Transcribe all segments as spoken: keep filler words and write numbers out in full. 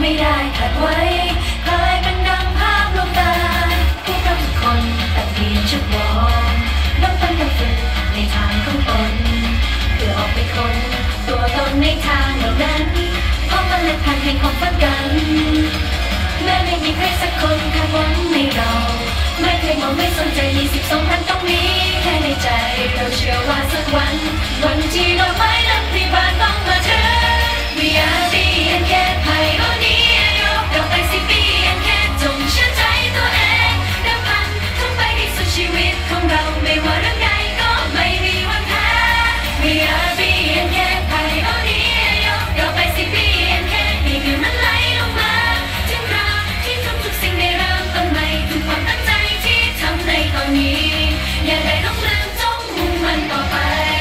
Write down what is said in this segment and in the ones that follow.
ไม่ได้ขัดไว้กลายเป็นดังภาพลวงตาพวกเราทุกคนแต่เพียงชุดวอร์มน้ำตาลฝึกในทางของตนเพื่อออกไปค้นตัวตนในทางเหล่านั้นพบกันและผ่านแห่งความฝันกันแม้ไม่มีใครสักคนคาดหวังในเราไม่เคยมองไม่สนใจยี่สิบสองพันต้องมีแค่ในใจเราเชื่อว่าสักวันวันที่ดอกไม้นั้นพลีบานต้องมาถึง We are บี เอ็น เค Pioneer ยกดอกไปสิ บี เอ็น เค จงเชื่อใจตัวเองเดิมพันทุ่มไปให้สุดชีวิตของเราไม่ว่าเรื่องใดก็ไม่มีวันแพ้ We are บี เอ็น เค Pioneer ยกดอกไปสิ บี เอ็น เค ให้เงินมันไหลลงมาถึงคราวที่ทุกๆสิ่งได้เริ่มต้นใหม่ทุกความตั้งใจที่ทำในตอนนี้อย่าได้ลงลืมจงมุ่งมั่นต่อไป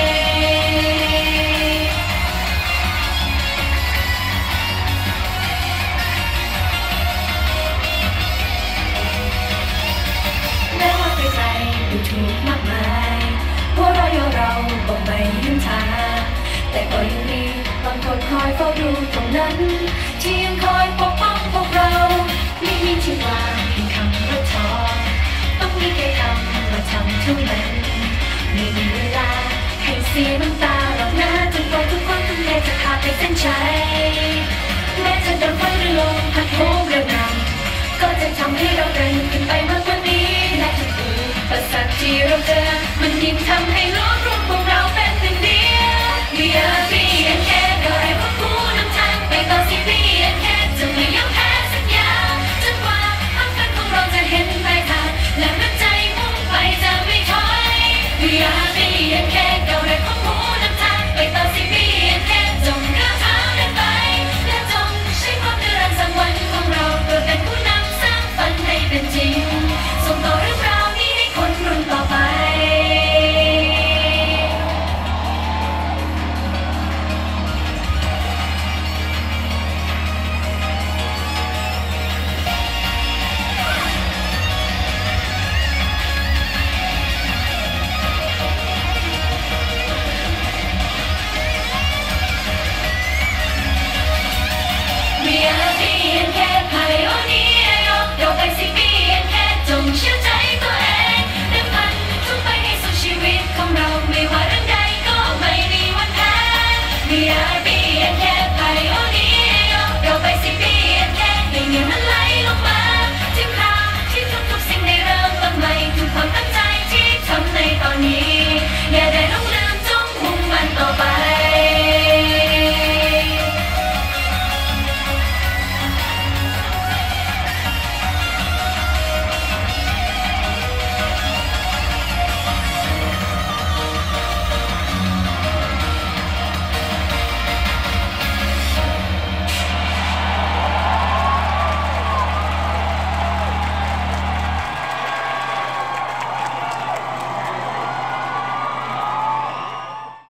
แม้ว่าใครๆดูถูกมากมายพวกเราอย่างเราบอกไม่ยืนทางแต่ก็ยังมีบางคนคอยเฝ้าดูตรงนั้นที่ยังคอยปกป้องพวกเราไม่มีที่วางเพียงคำว่าท้อต้องมีแค่คำว่าทำเท่านั้นไม่มีเวลาให้เสียน้ำตาหรอกนะจนกว่าทุกคนทุ่มเทจะขาดไปเส้นชัยแม้จะโดนไฟหรือลมพัดโหมกระหน่ำก็จะทำให้เราเดินขึ้นไปมากกว่านี้และทุกอุปสรรคที่เราเจอ